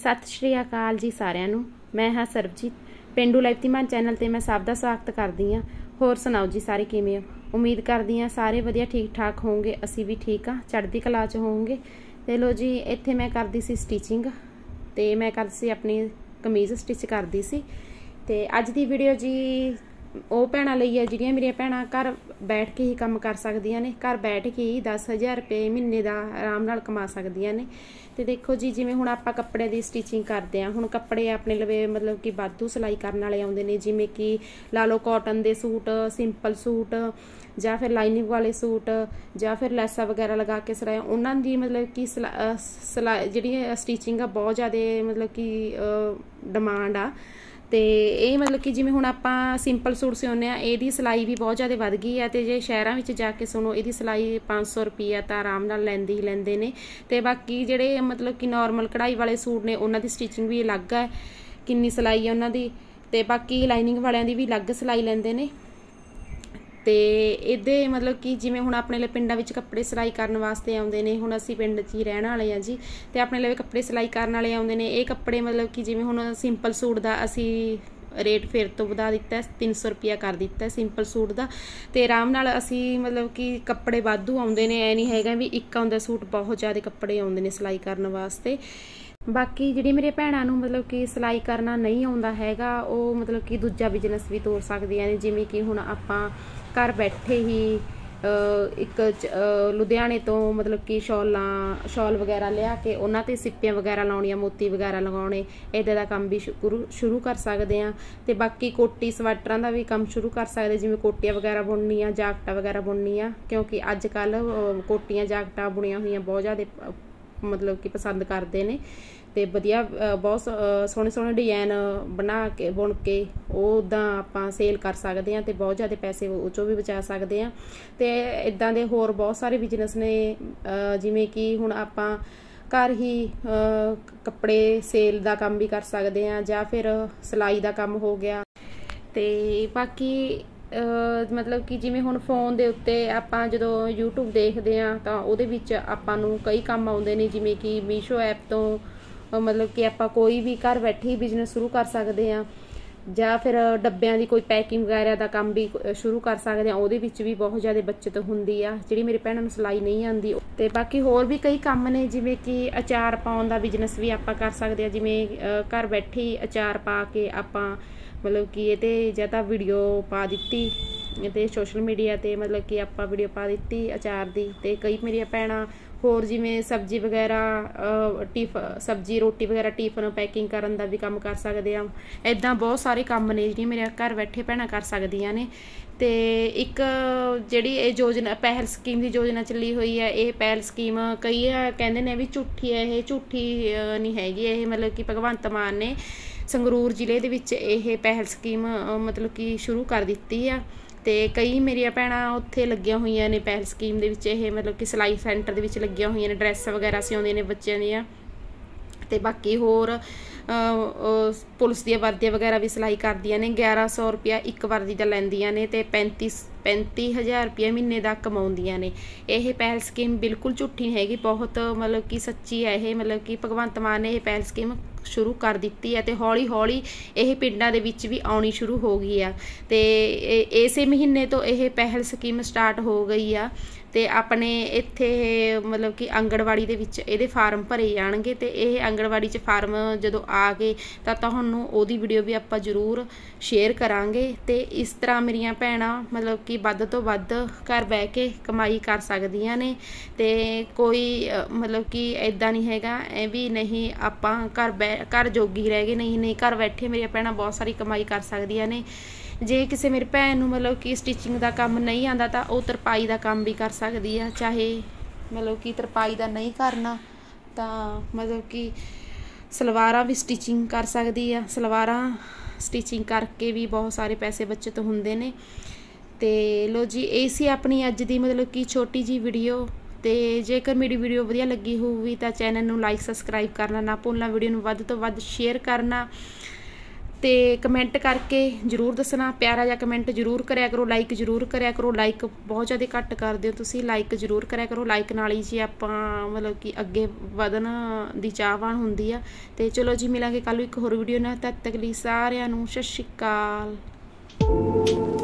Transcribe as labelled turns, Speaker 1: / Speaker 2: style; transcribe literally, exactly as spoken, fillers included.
Speaker 1: सत श्री अकाल जी सारिਆਂ ਨੂੰ। मैं हाँ सरबजीत, पेंडू लाइफ धीमान चैनल ते मैं सब का स्वागत करदी हाँ। होर सुनाओ जी सारे किवें हो? उम्मीद करदी हाँ सारे वधिया ठीक ठाक होंगे, असी भी ठीक हाँ, चढ़दी कला च होंगे। ते लो जी इत्थे मैं करदी सी स्टिचिंग, ते मैं करदी सी अपनी कमीज़ स्टिच करदी सी। ते अज दी वीडियो जी ਉਹ ਭੈਣਾਂ ਲਈ ਹੈ ਜਿਹੜੀਆਂ ਮੇਰੀਆਂ ਭੈਣਾਂ ਘਰ ਬੈਠ ਕੇ ਹੀ ਕੰਮ ਕਰ ਸਕਦੀਆਂ ਨੇ, ਘਰ ਬੈਠ ਕੇ ਹੀ दस हज़ार रुपये ਮਹੀਨੇ ਦਾ ਆਰਾਮ ਨਾਲ ਕਮਾ ਸਕਦੀਆਂ ਨੇ। ਤੇ ਦੇਖੋ ਜੀ ਜਿਵੇਂ ਹੁਣ ਆਪਾਂ ਕੱਪੜੇ ਦੀ ਸਟਿਚਿੰਗ ਕਰਦੇ ਆ, ਹੁਣ ਕੱਪੜੇ ਆਪਣੇ ਲਵੇ ਮਤਲਬ ਕਿ ਵਾਧੂ ਸਿਲਾਈ ਕਰਨ ਵਾਲੇ ਆਉਂਦੇ ਨੇ, ਜਿਵੇਂ ਕਿ ਲਾ ਲਓ ਕਾਟਨ ਦੇ ਸੂਟ, ਸਿੰਪਲ ਸੂਟ ਜਾਂ ਫਿਰ ਲਾਈਨਿੰਗ ਵਾਲੇ ਸੂਟ ਜਾਂ ਫਿਰ ਲੈਸਾਂ ਵਗੈਰਾ ਲਗਾ ਕੇ ਸਿਲਾਈ, ਉਹਨਾਂ ਦੀ ਮਤਲਬ ਕਿ ਸਿਲਾਈ ਜਿਹੜੀ ਸਟਿਚਿੰਗ ਆ ਬਹੁਤ ਜ਼ਿਆਦਾ ਮਤਲਬ ਕਿ ਡਿਮਾਂਡ ਆ। ਤੇ ਇਹ ਮਤਲਬ ਕਿ ਜਿਵੇਂ ਹੁਣ ਆਪਾਂ ਸਿੰਪਲ ਸੂਟ ਸਿਉਂਦੇ ਆ, ਇਹਦੀ ਸਿਲਾਈ ਵੀ ਬਹੁਤ ਜ਼ਿਆਦਾ ਵੱਧ ਗਈ ਆ। ਤੇ ਜੇ ਸ਼ਹਿਰਾਂ ਵਿੱਚ ਜਾ ਕੇ ਸੁਣੋ ਇਹਦੀ ਸਿਲਾਈ ਪੰਜ ਸੌ ਰੁਪਈਆ ਤਾਂ ਆਰਾਮ ਨਾਲ ਲੈਂਦੇ ਹੀ ਲੈਂਦੇ ਨੇ। ਤੇ ਬਾਕੀ ਜਿਹੜੇ ਮਤਲਬ ਕਿ ਨੋਰਮਲ ਕਢਾਈ ਵਾਲੇ ਸੂਟ ਨੇ ਉਹਨਾਂ ਦੀ ਸਟਿਚਿੰਗ ਵੀ ਅਲੱਗ ਹੈ, ਕਿੰਨੀ ਸਿਲਾਈ ਹੈ ਉਹਨਾਂ ਦੀ। ਤੇ ਬਾਕੀ ਲਾਈਨਿੰਗ ਵਾਲਿਆਂ ਦੀ ਵੀ ਅਲੱਗ ਸਿਲਾਈ ਲੈਂਦੇ ਨੇ। ਤੇ ਇਹਦੇ ਮਤਲਬ ਕਿ ਜਿਵੇਂ ਹੁਣ ਆਪਣੇ ਲਈ ਪਿੰਡਾਂ ਵਿੱਚ ਕੱਪੜੇ ਸਿਲਾਈ ਕਰਨ ਵਾਸਤੇ ਆਉਂਦੇ ਨੇ, ਹੁਣ ਅਸੀਂ ਪਿੰਡ 'ਚ ਹੀ ਰਹਿਣ ਵਾਲੇ ਆ ਜੀ, ਤੇ ਆਪਣੇ ਲਈ ਕੱਪੜੇ ਸਿਲਾਈ ਕਰਨ ਵਾਲੇ ਆਉਂਦੇ ਨੇ। ਇਹ ਕੱਪੜੇ ਮਤਲਬ ਕਿ ਜਿਵੇਂ ਹੁਣ ਸਿੰਪਲ ਸੂਟ ਦਾ ਅਸੀਂ ਰੇਟ ਫਿਰ ਤੋਂ ਵਧਾ ਦਿੱਤਾ, ਤਿੰਨ ਸੌ ਰੁਪਇਆ ਕਰ ਦਿੱਤਾ ਸਿੰਪਲ ਸੂਟ ਦਾ। ਤੇ ਆਰਾਮ ਨਾਲ ਅਸੀਂ ਮਤਲਬ ਕਿ ਕੱਪੜੇ ਵਾਧੂ ਆਉਂਦੇ ਨੇ, ਐ ਨਹੀਂ ਹੈਗਾ ਵੀ ਇੱਕ ਆਉਂਦਾ ਸੂਟ, ਬਹੁਤ ਜ਼ਿਆਦਾ ਕੱਪੜੇ ਆਉਂਦੇ ਨੇ ਸਿਲਾਈ ਕਰਨ ਵਾਸਤੇ। ਬਾਕੀ ਜਿਹੜੀ ਮੇਰੀਆਂ ਭੈਣਾਂ ਨੂੰ ਮਤਲਬ ਕਿ ਸਿਲਾਈ ਕਰਨਾ ਨਹੀਂ ਆਉਂਦਾ ਹੈਗਾ, ਉਹ ਮਤਲਬ ਕਿ ਦੂਜਾ ਬਿਜ਼ਨਸ ਵੀ ਤੋਰ ਸਕਦੀਆਂ ਨੇ। ਜਿਵੇਂ ਕਿ ਹੁਣ ਆਪਾਂ ਘਰ ਬੈਠੇ ਹੀ ਇੱਕ ਲੁਧਿਆਣੇ ਤੋਂ ਮਤਲਬ ਕਿ ਸ਼ਾਲਾਂ ਸ਼ਾਲ ਵਗੈਰਾ ਲਿਆ ਕੇ ਉਹਨਾਂ 'ਤੇ ਸਿੱਪੀਆਂ ਵਗੈਰਾ ਲਾਉਣੀਆਂ, ਮੋਤੀ ਵਗੈਰਾ ਲਗਾਉਣੇ, ਇੱਦਾਂ ਦਾ ਕੰਮ ਵੀ ਸ਼ੁਰੂ ਸ਼ੁਰੂ ਕਰ ਸਕਦੇ ਹਾਂ। ਅਤੇ ਬਾਕੀ ਕੋਟੀ ਸਵੈਟਰਾਂ ਦਾ ਵੀ ਕੰਮ ਸ਼ੁਰੂ ਕਰ ਸਕਦੇ, ਜਿਵੇਂ ਕੋਟੀਆਂ ਵਗੈਰਾ ਬੁਣਨੀਆਂ, ਜਾਕਟਾਂ ਵਗੈਰਾ ਬੁਣਨੀਆਂ, ਕਿਉਂਕਿ ਅੱਜ ਕੱਲ੍ਹ ਕੋਟੀਆਂ ਜਾਕਟਾਂ ਬੁਣੀਆਂ ਹੋਈਆਂ ਬਹੁਤ ਜ਼ਿਆਦਾ ਮਤਲਬ ਕਿ ਪਸੰਦ ਕਰਦੇ ਨੇ। ਤੇ ਵਧੀਆ ਬਹੁਤ ਸੋਹਣੇ ਸੋਹਣੇ ਡਿਜ਼ਾਈਨ ਬਣਾ ਕੇ ਬੁਣ ਕੇ ਉਹ ਉੱਦਾਂ ਆਪਾਂ ਸੇਲ ਕਰ ਸਕਦੇ ਹਾਂ, ਤੇ ਬਹੁਤ ਜ਼ਿਆਦਾ ਪੈਸੇ ਉਹ 'ਚੋਂ ਵੀ ਬਚਾ ਸਕਦੇ ਹਾਂ। ਤੇ ਇੱਦਾਂ ਦੇ ਹੋਰ ਬਹੁਤ ਸਾਰੇ ਬਿਜ਼ਨਸ ਨੇ, ਜਿਵੇਂ ਕਿ ਹੁਣ ਆਪਾਂ ਘਰ ਹੀ ਕੱਪੜੇ ਸੇਲ ਦਾ ਕੰਮ ਵੀ ਕਰ ਸਕਦੇ ਹਾਂ, ਜਾਂ ਫਿਰ ਸਿਲਾਈ ਦਾ ਕੰਮ ਹੋ ਗਿਆ। ਤੇ ਬਾਕੀ ਮਤਲਬ ਕਿ ਜਿਵੇਂ ਹੁਣ ਫੋਨ ਦੇ ਉੱਤੇ ਆਪਾਂ ਜਦੋਂ ਯੂਟਿਊਬ ਦੇਖਦੇ ਹਾਂ ਤਾਂ ਉਹਦੇ ਵਿੱਚ ਆਪਾਂ ਨੂੰ ਕਈ ਕੰਮ ਆਉਂਦੇ ਨੇ, ਜਿਵੇਂ ਕਿ ਮੀਸ਼ੋ ਐਪ ਤੋਂ ਮਤਲਬ ਕਿ ਆਪਾਂ ਕੋਈ ਵੀ ਘਰ ਬੈਠੇ ਹੀ ਬਿਜ਼ਨਸ ਸ਼ੁਰੂ ਕਰ ਸਕਦੇ ਹਾਂ, ਜਾਂ ਫਿਰ ਡੱਬਿਆਂ ਦੀ ਕੋਈ ਪੈਕਿੰਗ ਵਗੈਰਾ ਦਾ ਕੰਮ ਵੀ ਸ਼ੁਰੂ ਕਰ ਸਕਦੇ ਹਾਂ। ਉਹਦੇ ਵਿੱਚ ਵੀ ਬਹੁਤ ਜ਼ਿਆਦਾ ਬੱਚਤ ਹੁੰਦੀ ਆ, ਜਿਹੜੀ ਮੇਰੇ ਭੈਣਾਂ ਨੂੰ ਸਿਲਾਈ ਨਹੀਂ ਆਉਂਦੀ। ਤੇ ਬਾਕੀ ਹੋਰ ਵੀ ਕਈ ਕੰਮ ਨੇ, ਜਿਵੇਂ ਕਿ ਅਚਾਰ ਪਾਉਣ ਦਾ ਬਿਜ਼ਨਸ ਵੀ ਆਪਾਂ ਕਰ ਸਕਦੇ ਹਾਂ। ਜਿਵੇਂ ਘਰ ਬੈਠੇ ਹੀ ਅਚਾਰ ਪਾ ਕੇ ਆਪਾਂ ਮਤਲਬ ਕਿ ਇਹ 'ਤੇ ਜਾਂ ਤਾਂ ਵੀਡੀਓ ਪਾ ਦਿੱਤੀ ਅਤੇ ਸੋਸ਼ਲ ਮੀਡੀਆ 'ਤੇ ਮਤਲਬ ਕਿ ਆਪਾਂ ਵੀਡੀਓ ਪਾ ਦਿੱਤੀ ਅਚਾਰ ਦੀ। ਅਤੇ ਕਈ ਮੇਰੀਆਂ ਭੈਣਾਂ ਹੋਰ ਜਿਵੇਂ ਸਬਜ਼ੀ ਵਗੈਰਾ ਟਿਫ ਸਬਜ਼ੀ ਰੋਟੀ ਵਗੈਰਾ ਟਿਫਨ ਪੈਕਿੰਗ ਕਰਨ ਦਾ ਵੀ ਕੰਮ ਕਰ ਸਕਦੇ ਆ। ਇੱਦਾਂ ਬਹੁਤ ਸਾਰੇ ਕੰਮ ਨੇ ਜਿਹੜੀਆਂ ਮੇਰੇ ਘਰ ਬੈਠੇ ਭੈਣਾਂ ਕਰ ਸਕਦੀਆਂ ਨੇ। ਤੇ ਇੱਕ ਜਿਹੜੀ ਇਹ ਯੋਜਨਾ ਪਹਿਲ ਸਕੀਮ ਦੀ ਯੋਜਨਾ ਚੱਲੀ ਹੋਈ ਹੈ, ਇਹ ਪਹਿਲ ਸਕੀਮ ਕਈ ਕਹਿੰਦੇ ਨੇ ਵੀ ਝੂਠੀ ਹੈ, ਇਹ ਝੂਠੀ ਨਹੀਂ ਹੈਗੀ। ਇਹ ਮਤਲਬ ਕਿ ਭਗਵੰਤ ਮਾਨ ਨੇ ਸੰਗਰੂਰ ਜ਼ਿਲ੍ਹੇ ਦੇ ਵਿੱਚ ਇਹ ਪਹਿਲ ਸਕੀਮ ਮਤਲਬ ਕਿ ਸ਼ੁਰੂ ਕਰ ਦਿੱਤੀ ਆ। ਤੇ ਕਈ ਮੇਰੀਆਂ ਭੈਣਾਂ ਉੱਥੇ ਲੱਗੀਆਂ ਹੋਈਆਂ ਨੇ ਪਹਿਲ ਸਕੀਮ ਦੇ ਵਿੱਚ, ਇਹ ਮਤਲਬ ਕਿ ਸਿਲਾਈ ਸੈਂਟਰ ਦੇ ਵਿੱਚ ਲੱਗੀਆਂ ਹੋਈਆਂ ਨੇ, ਡਰੈਸ ਵਗੈਰਾ ਸਿਉਂਦੀਆਂ ਨੇ ਬੱਚਿਆਂ ਦੀਆਂ। ਤੇ ਬਾਕੀ ਹੋਰ ਪੁਲਿਸ ਦੀਆਂ ਵਰਦੀਆਂ ਵਗੈਰਾ ਵੀ ਸਿਲਾਈ ਕਰਦੀਆਂ ਨੇ। ਗਿਆਰਾਂ ਸੌ ਰੁਪਇਆ ਇੱਕ ਵਰਦੀ ਦਾ ਲੈਂਦੀਆਂ ਨੇ, ਤੇ ਪੈਂਤੀ ਪੈਂਤੀ ਹਜ਼ਾਰ ਰੁਪਇਆ ਮਹੀਨੇ ਦਾ ਕਮਾਉਂਦੀਆਂ ਨੇ। ਇਹ ਪਹਿਲ ਸਕੀਮ ਬਿਲਕੁਲ ਝੂਠੀ ਨਹੀਂ ਹੈਗੀ, ਬਹੁਤ ਮਤਲਬ ਕਿ ਸੱਚੀ ਹੈ ਇਹ। ਮਤਲਬ ਕਿ ਭਗਵੰਤ ਮਾਨ ਨੇ ਇਹ ਪਹਿਲ ਸਕੀਮ ਸ਼ੁਰੂ ਕਰ ਦਿੱਤੀ ਹੈ, ਤੇ ਹੌਲੀ ਹੌਲੀ ਇਹ ਪਿੰਡਾਂ ਦੇ ਵਿੱਚ ਵੀ ਆਉਣੀ ਸ਼ੁਰੂ ਹੋ ਗਈ ਆ। ਤੇ ਇਸੇ ਮਹੀਨੇ ਤੋਂ ਇਹ ਪਹਿਲ ਸਕੀਮ ਸਟਾਰਟ ਹੋ ਗਈ ਆ। ਤੇ ਆਪਣੇ ਇੱਥੇ ਮਤਲਬ ਕਿ ਆਂਗਣਵਾੜੀ ਦੇ ਵਿੱਚ ਇਹਦੇ ਫਾਰਮ ਭਰੇ ਜਾਣਗੇ, ਤੇ ਇਹ ਆਂਗਣਵਾੜੀ 'ਚ ਫਾਰਮ ਜਦੋਂ ਆ ਗਏ ਤਾਂ ਤੁਹਾਨੂੰ ਉਹਦੀ ਵੀਡੀਓ ਵੀ ਆਪਾਂ ਜ਼ਰੂਰ ਸ਼ੇਅਰ ਕਰਾਂਗੇ। ਤੇ ਇਸ ਤਰ੍ਹਾਂ ਮੇਰੀਆਂ ਭੈਣਾਂ ਮਤਲਬ ਕਿ ਵੱਧ ਤੋਂ ਵੱਧ ਘਰ ਬਹਿ ਕੇ ਕਮਾਈ ਕਰ ਸਕਦੀਆਂ ਨੇ। ਤੇ ਕੋਈ ਮਤਲਬ ਕਿ ਇੱਦਾਂ ਨਹੀਂ ਹੈਗਾ ਇਹ ਵੀ ਨਹੀਂ ਆਪਾਂ ਘਰ ਬਹਿ ਘਰ ਜੋਗੀ ਰਹਿ ਗਏ, ਨਹੀਂ ਨਹੀਂ ਘਰ ਬੈਠੇ ਮੇਰੀਆਂ ਭੈਣਾਂ ਬਹੁਤ ਸਾਰੀ ਕਮਾਈ ਕਰ ਸਕਦੀਆਂ ਨੇ। ਜੇ ਕਿਸੇ ਮੇਰੀ ਭੈਣ ਨੂੰ ਮਤਲਬ ਕਿ ਸਟਿਚਿੰਗ ਦਾ ਕੰਮ ਨਹੀਂ ਆਉਂਦਾ ਤਾਂ ਉਹ ਤਰਪਾਈ ਦਾ ਕੰਮ ਵੀ ਕਰ ਸਕਦੀ ਆ। ਚਾਹੇ ਮਤਲਬ ਕਿ ਤਰਪਾਈ ਦਾ ਨਹੀਂ ਕਰਨਾ ਤਾਂ ਮਤਲਬ ਕਿ ਸਲਵਾਰਾਂ ਵੀ ਸਟਿਚਿੰਗ ਕਰ ਸਕਦੀ ਆ। ਸਲਵਾਰਾਂ ਸਟਿਚਿੰਗ ਕਰਕੇ ਵੀ ਬਹੁਤ ਸਾਰੇ ਪੈਸੇ ਬੱਚਤ ਹੁੰਦੇ ਨੇ। ਤੇ ਲੋ ਜੀ ਇਹ ਸੀ ਆਪਣੀ ਅੱਜ ਦੀ ਮਤਲਬ ਕਿ ਛੋਟੀ ਜਿਹੀ ਵੀਡੀਓ। ਤੇ ਜੇਕਰ ਮੇਰੀ ਵੀਡੀਓ ਵਧੀਆ ਲੱਗੀ ਹੋਊਗੀ ਤਾਂ ਚੈਨਲ ਨੂੰ ਲਾਈਕ ਸਬਸਕ੍ਰਾਈਬ ਕਰਨਾ ਨਾ ਭੁੱਲਣਾ, ਵੀਡੀਓ ਨੂੰ ਵੱਧ ਤੋਂ ਵੱਧ ਸ਼ੇਅਰ ਕਰਨਾ। ਤੇ ਕਮੈਂਟ ਕਰਕੇ ਜ਼ਰੂਰ ਦੱਸਣਾ, ਪਿਆਰਾ ਜਿਹਾ ਕਮੈਂਟ ਜ਼ਰੂਰ ਕਰਿਆ ਕਰੋ, ਲਾਈਕ ਜ਼ਰੂਰ ਕਰਿਆ ਕਰੋ। ਲਾਈਕ ਬਹੁਤ ਜ਼ਿਆਦਾ ਘੱਟ ਕਰਦੇ ਹੋ ਤੁਸੀਂ, ਲਾਈਕ ਜ਼ਰੂਰ ਕਰਿਆ ਕਰੋ। ਲਾਈਕ ਨਾਲ ਹੀ ਜੀ ਆਪਾਂ ਮਤਲਬ ਕਿ ਅੱਗੇ ਵਧਣ ਦੀ ਚਾਹਵਾਨ ਹੁੰਦੀ ਆ। ਤੇ ਚਲੋ ਜੀ, ਮਿਲਾਂਗੇ ਕੱਲ੍ਹ ਨੂੰ ਇੱਕ ਹੋਰ ਵੀਡੀਓ ਨਾਲ। ਤਦ ਤੱਕ ਲਈ ਸਾਰਿਆਂ ਨੂੰ ਸਤਿ ਸ਼੍ਰੀ ਅਕਾਲ।